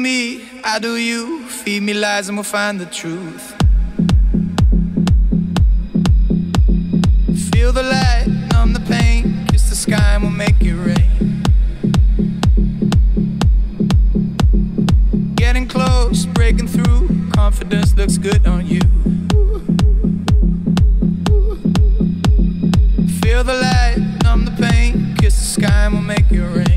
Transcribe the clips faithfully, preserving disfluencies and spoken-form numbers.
me, I do you. Feed me lies and we'll find the truth. Feel the light, numb the pain. Kiss the sky and we'll make it rain. Getting close, breaking through. Confidence looks good on you. Feel the light, numb the pain. Kiss the sky and we'll make it rain.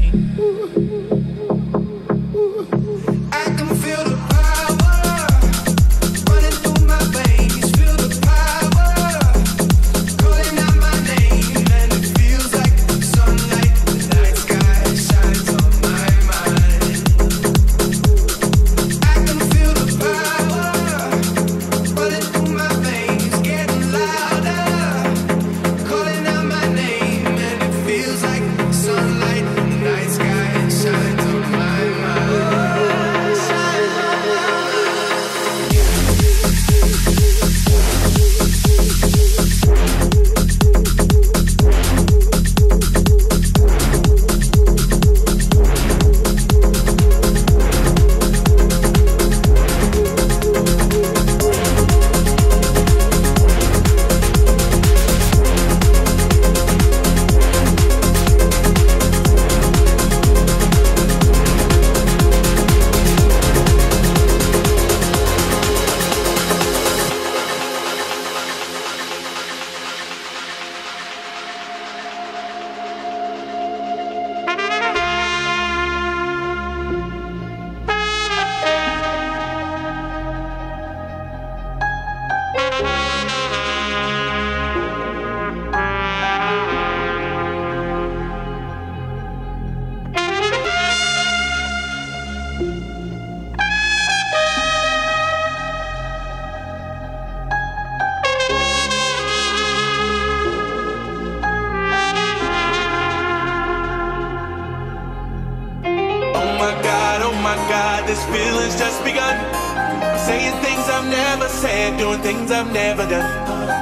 This feeling's just begun. I'm saying things I've never said, doing things I've never done.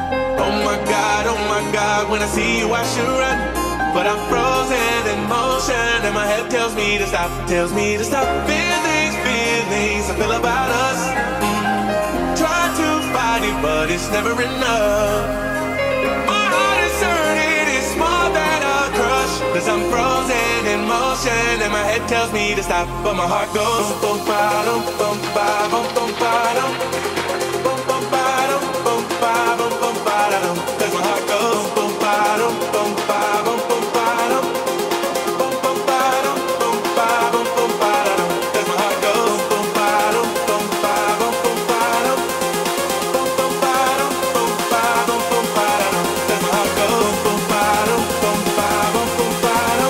Oh my God, oh my God, when I see you I should run, but I'm frozen in motion and my head tells me to stop, tells me to stop. Feelings, feelings I feel about us. Mm. Try to fight it, but it's never enough. My heart is hurting, it's more than a crush, cause I'm frozen in motion and my head tells me to stop, but my heart goes boom, ba-dum, boom, ba-dum, boom, ba-dum, boom, boom, ba-dum, boom, ba-dum, boom, ba-dum, cause my heart goes boom, ba-dum, boom, ba-dum, boom, ba-dum, boom, boom, ba-dum, boom, ba-dum, boom, ba-dum, cause my heart goes boom, ba-dum, boom, ba-dum, boom, ba-dum, boom, boom, ba-dum, boom, ba-dum, boom, ba-dum, cause my heart goes boom, ba-dum, boom, ba-dum, boom, ba-dum.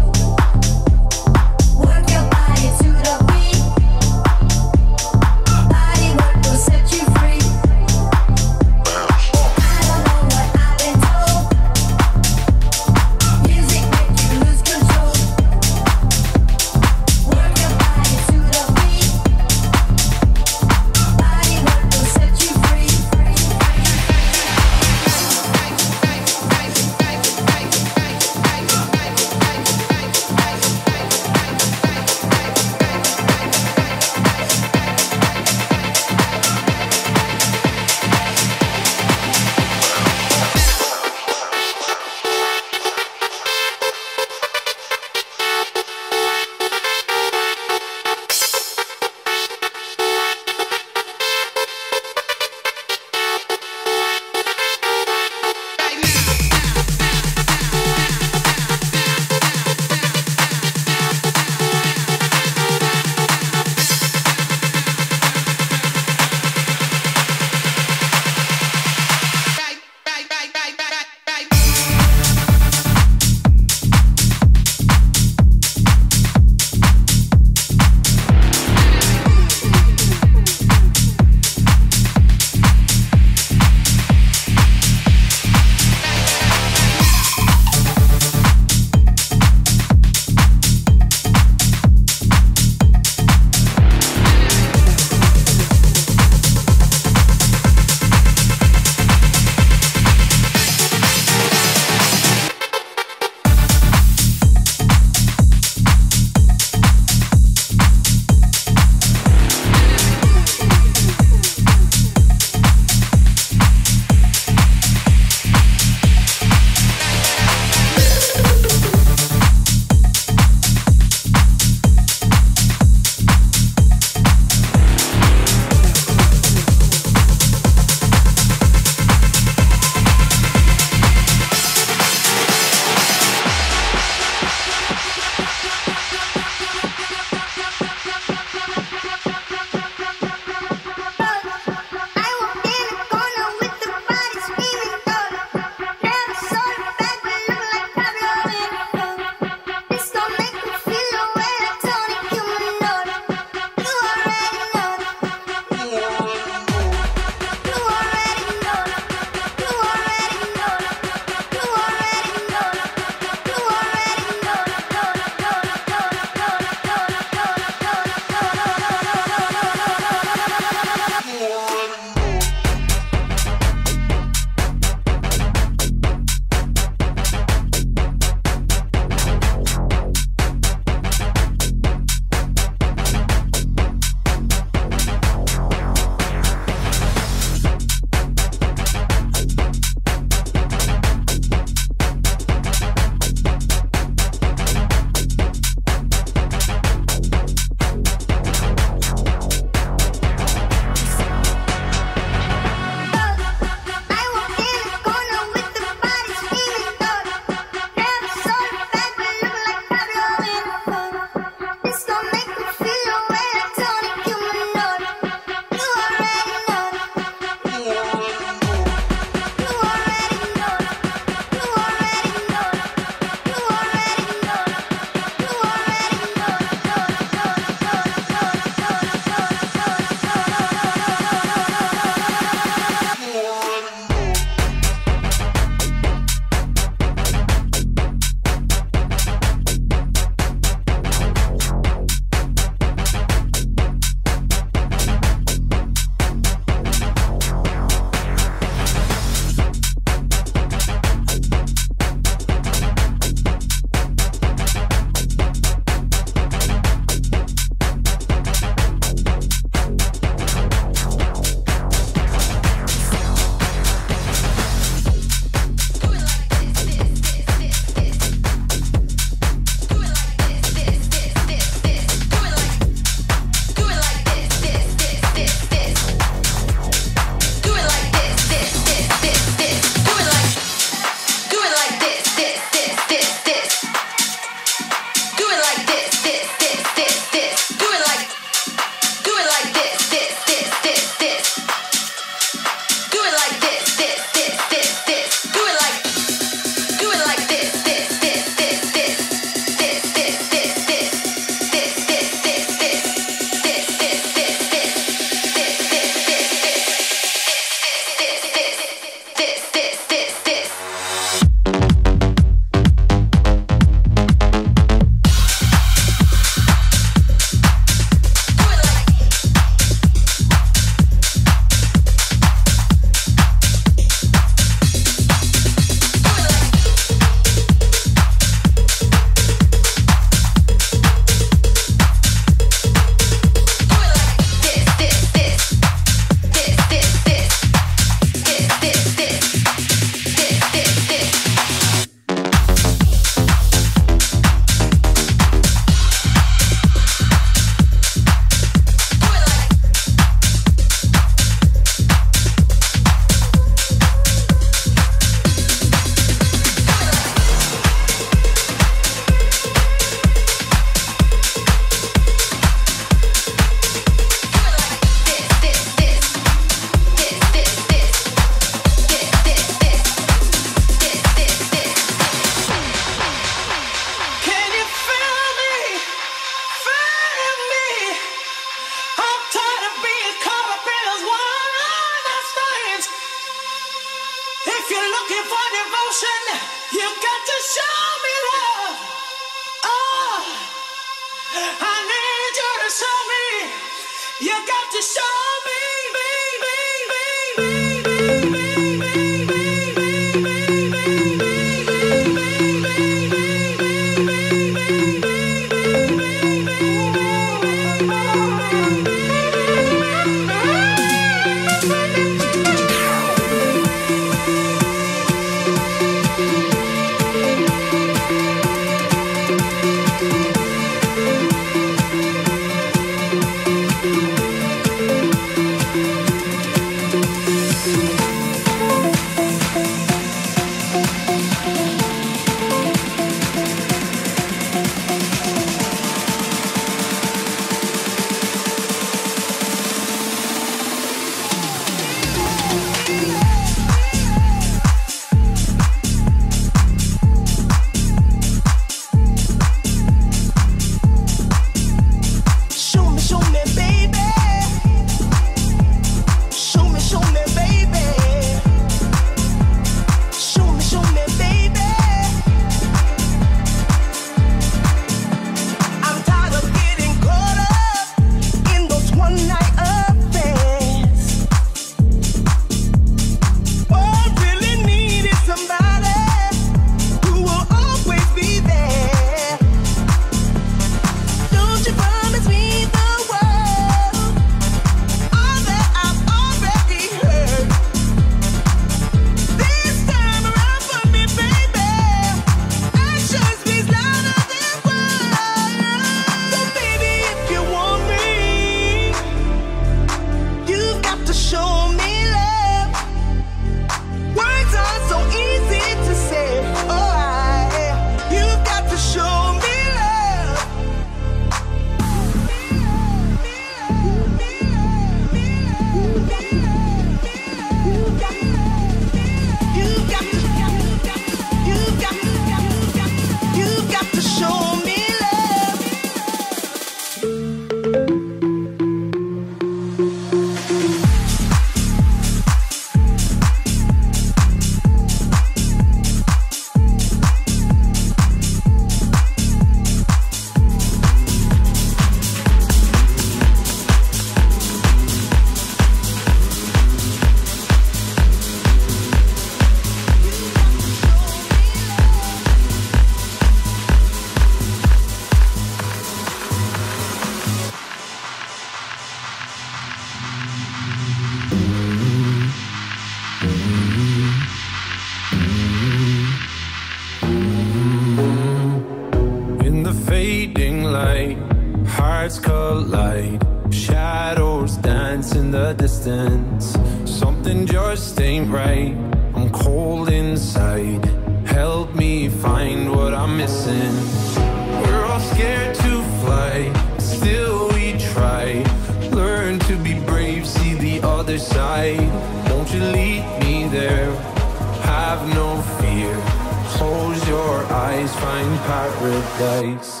hearts collide, shadows dance in the distance. Something just ain't right, I'm cold inside. Help me find what I'm missing. We're all scared to fly, still we try. Learn to be brave, see the other side. Won't you lead me there? Have no fear. Close your eyes, find paradise.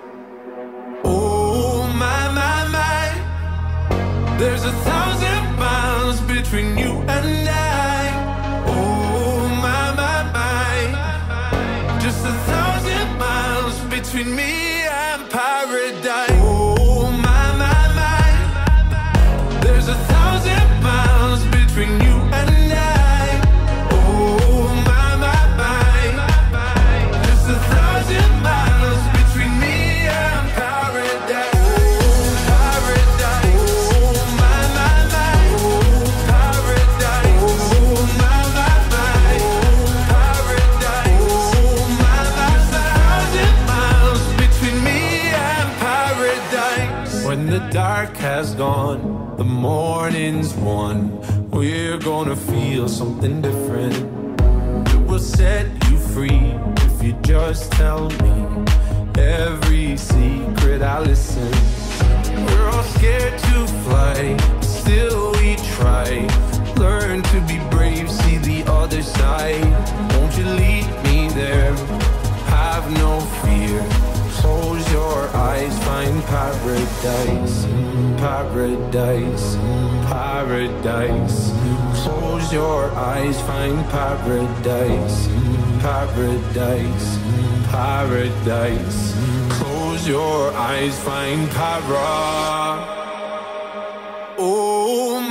Oh my, my, my. There's a thousand miles between you and I. Oh my, my, my. Just a thousand miles between me and paradise. Oh my, my, my. There's a thousand miles between you and I. Dark has gone, the morning's won. We're gonna feel something different. It will set you free if you just tell me every secret. I listen. We're all scared to fly, still we try. Learn to be brave, see the other side. Won't you lead me there? Have no fear. Close your eyes, find paradise, paradise, paradise. Close your eyes, find paradise, paradise, paradise. Close your eyes, find para.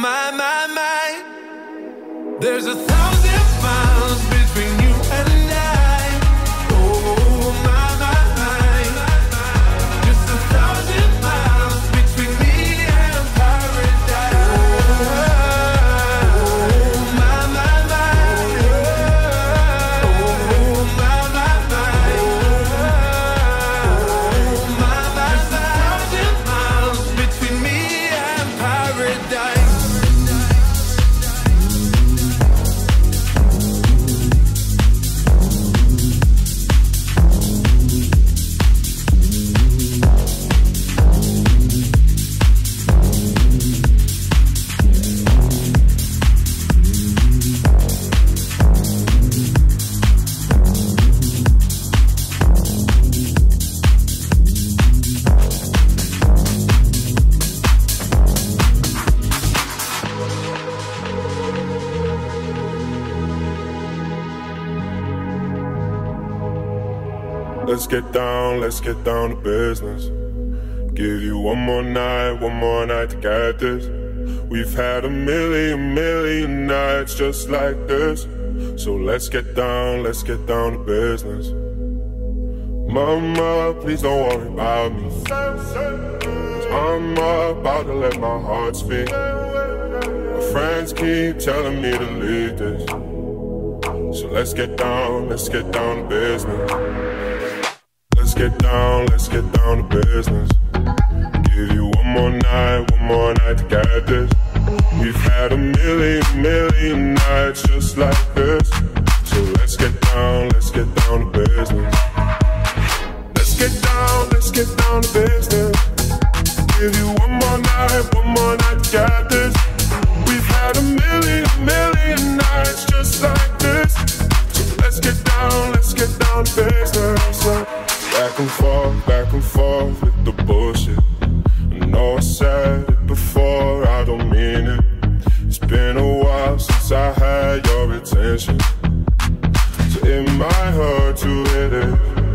my, my, my. There's a thousand miles between you and I. Oh my, my, my. Just a thousand miles between me and paradise. Oh my, my, my. Oh my, my, my. Oh my, my, my. Thousand miles between me and paradise. Let's get down, let's get down to business. Give you one more night, one more night to get this. We've had a million, million nights just like this. So let's get down, let's get down to business. Mama, please don't worry about me. I'm about to let my heart speak. My friends keep telling me to leave this. So let's get down, let's get down to business. Let's get down, let's get down to business. Give you one more night, one more night to get this. We've had a million, million nights just like this. So let's get down, let's get down to business. Let's get down, let's get down to business. Give you one more night, one more night to get this. We've had a million, million nights just like this. So let's get down, let's get down to business. Back and forth, back and forth with the bullshit. I know I said it before, I don't mean it. It's been a while since I had your attention, so it might hurt to hit it.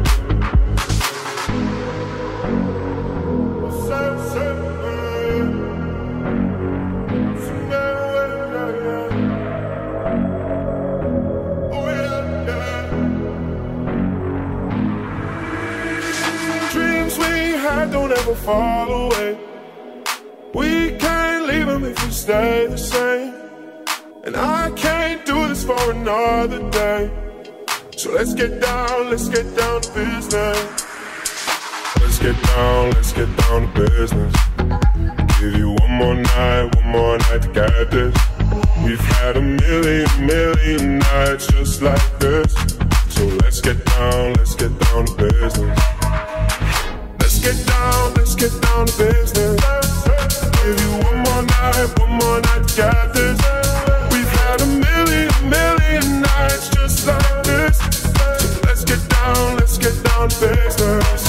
Don't ever fall away. We can't leave them if we stay the same. And I can't do this for another day. So let's get down, let's get down to business. Let's get down, let's get down to business. Give you one more night, one more night to get this. We've had a million, million nights just like this. So let's get down, let's get down to business. Let's get down, let's get down to business. Give you one more night, one more night to get this. We've had a million, million nights just like this. So let's get down, let's get down to business.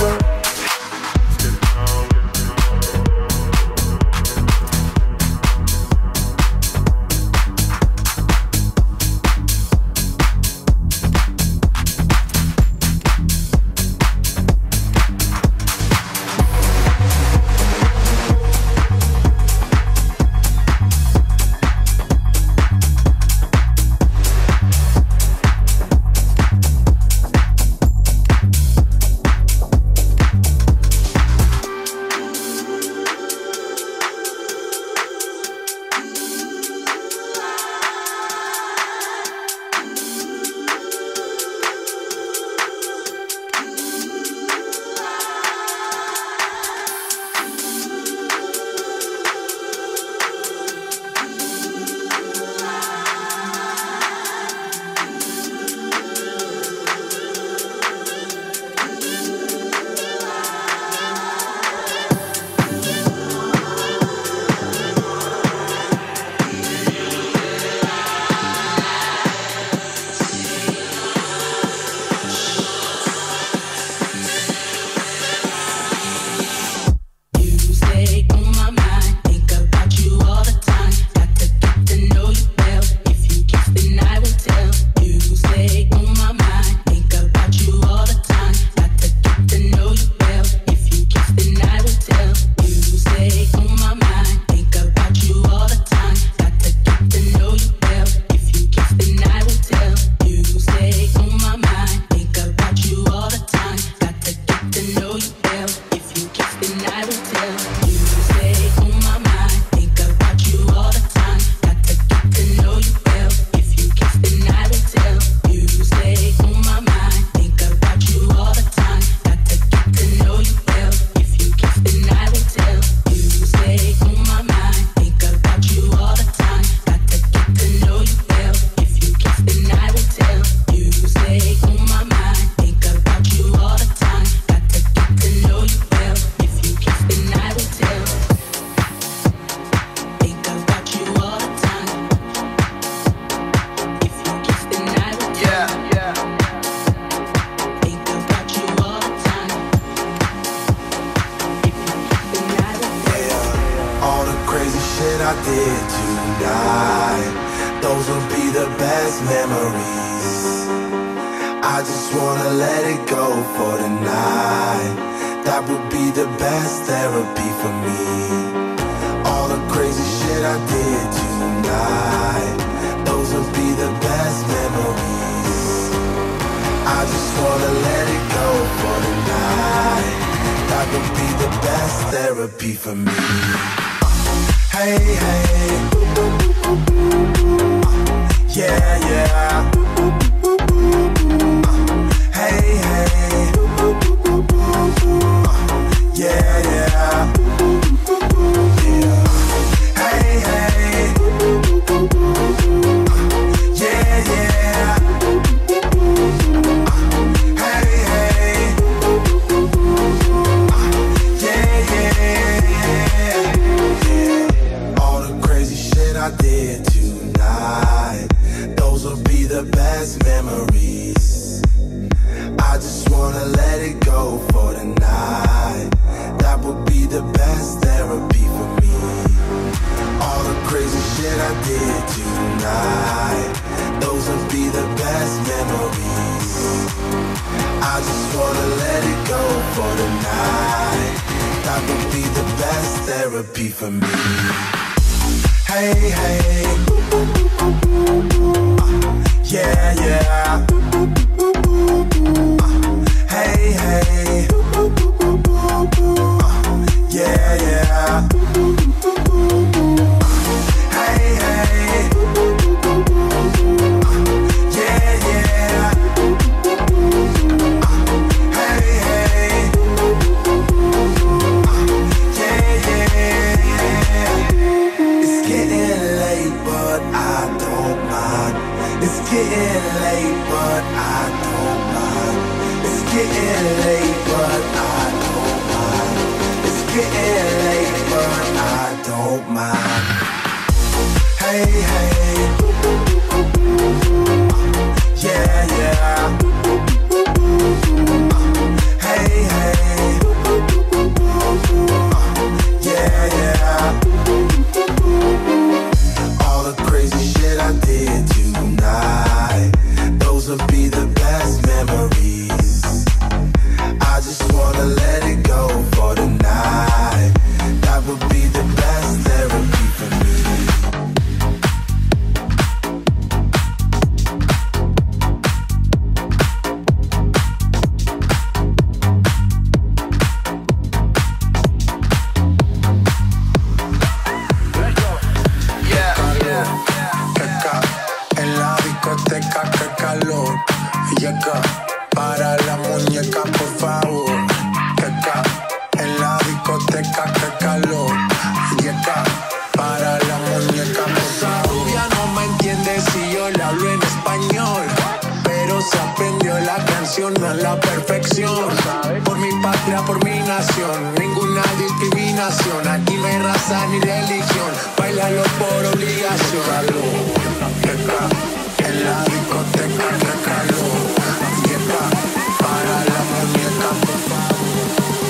I did tonight, those will be the best memories. I just wanna let it go for tonight. That would be the best therapy for me. All the crazy shit I did tonight, those will be the best memories. I just wanna let it go for tonight. That would be the best therapy for me. Hey, hey, yeah, yeah. Hey, hey, yeah, yeah. Hey, hey, yeah, yeah. Hey, hey, yeah, yeah. All the crazy shit I did tonight, those will be the best memories. I just wanna let it go for tonight. That would be the best therapy for me. All the crazy shit I did tonight, those will be the best memories. I just wanna let it go for tonight. That would be the best therapy for me. Hey, hey, yeah, yeah. Hey, hey, yeah, yeah. Hey, hey, yeah, yeah. Hey, hey, yeah, yeah. It's getting late, but I don't mind. It's getting late, but I don't mind. It's getting late, but I don't mind. It's getting late, but I don't mind. Hey, hey, yeah, yeah. Hey, hey, yeah, yeah. All the crazy shit I did tonight, those will be the best memories. I just wanna let it go for tonight. That would be the best therapy for me. Para la muñeca, por favor. Teca, en la discoteca, que calor. Yeca, para la muñeca, por favor. Rubia no me entiende si yo le hablo en español, pero se aprendió la canción a la perfección. Por mi patria, por mi nación, ninguna discriminación. Aquí no hay raza ni religión, bailalo por obligación. Teca, en la discoteca, que calor. Para la muñeca, por favor.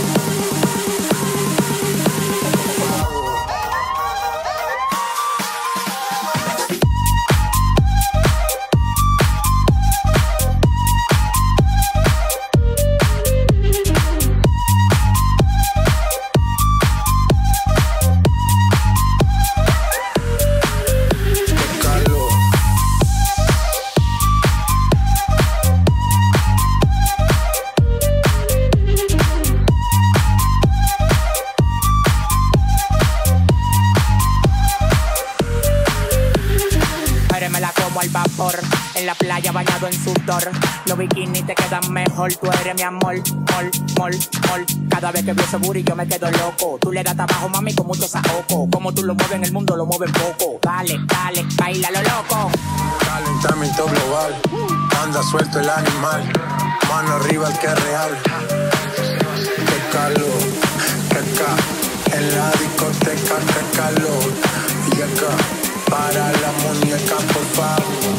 Al vapor, en la playa bañado en sudor. Los bikinis te quedan mejor, tú eres mi amor, mol, mol, mol. Cada vez que veo ese booty yo me quedo loco. Tú le das trabajo, mami, con mucho saoco. Como tú lo mueves en el mundo, lo mueves poco. Dale, dale, baila lo loco. Calentamiento global, anda suelto el animal. Mano arriba el que es real. Qué calor, qué ca. En la discoteca, qué calor. Y acá, para la muñeca, por favor.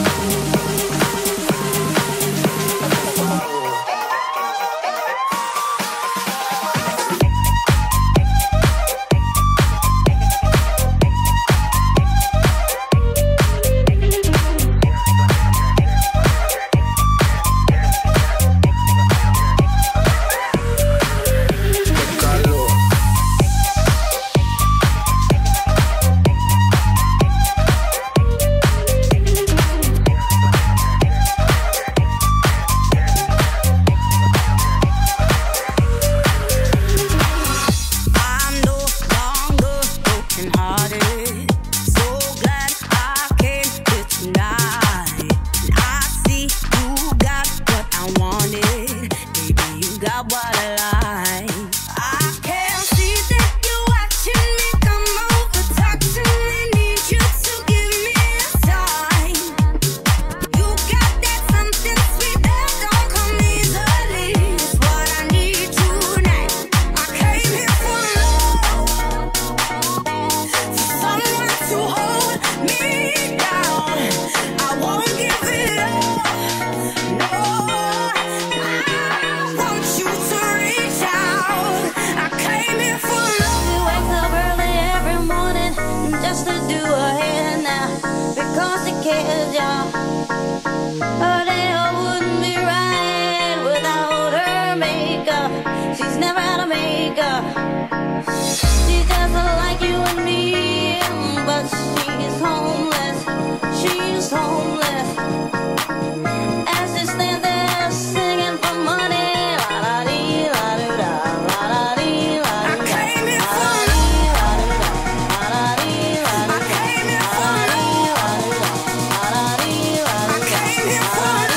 makeup. She doesn't like you and me, but she's homeless. She's homeless. As she stands there singing for money, la la dee, la doo da, la la dee, la doo da. I came here for love. La la dee, la doo da. I came here for love. La la dee, la doo da. I came here for love.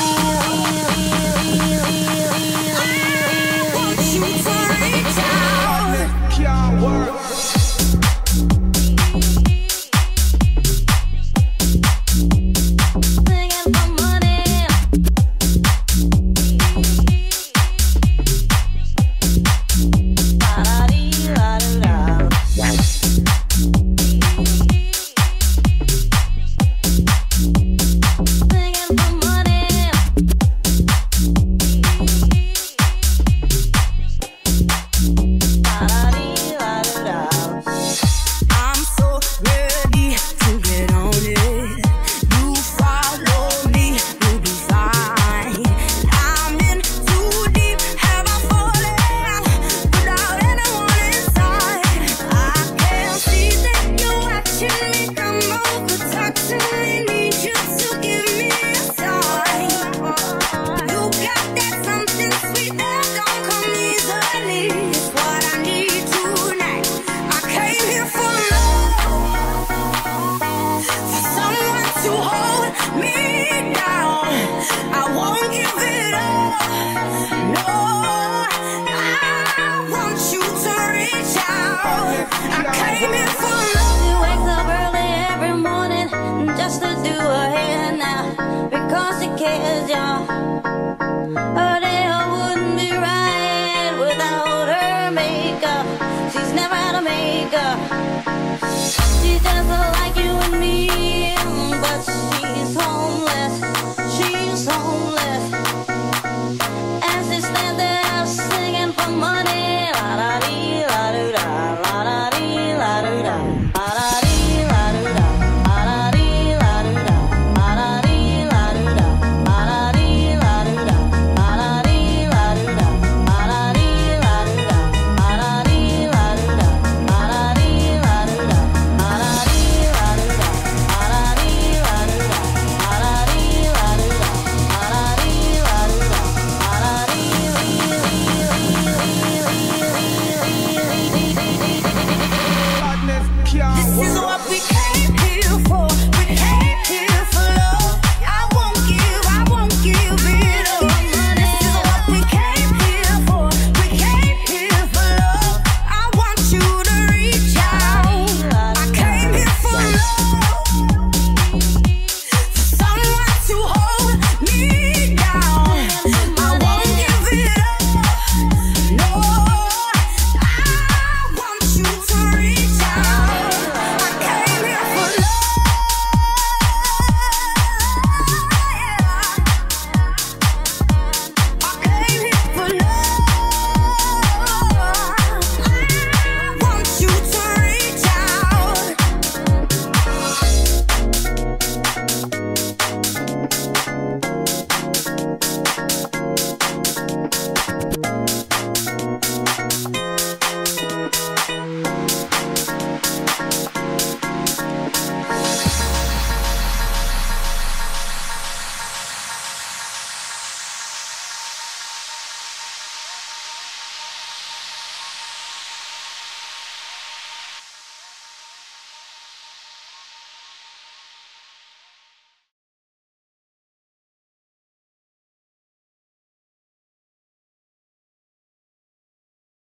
Want you to reach out. Can't work. She doesn't like you and me, but she's homeless.